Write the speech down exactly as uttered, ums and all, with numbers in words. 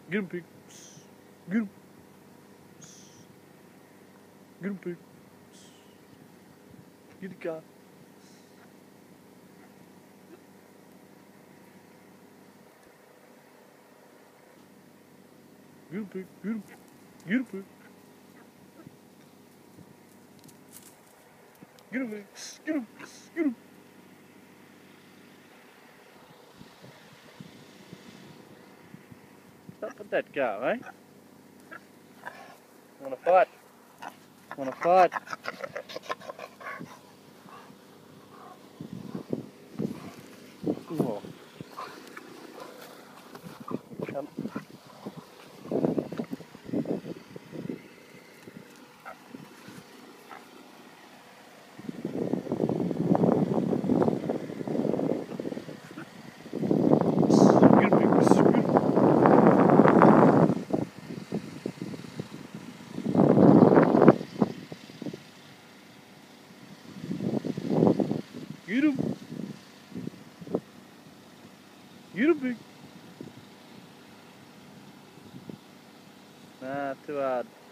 Get him, pig. Get him. Get him, pig. Get the car. Get him, pig. Get him. Get him, pig. Get him, pig. Get him. Get him. Stop with that cow, eh? Wanna fight? Wanna fight? Oh. Come. Get him, pig. Get him. Get him. Get him, pig. Nah, too hard.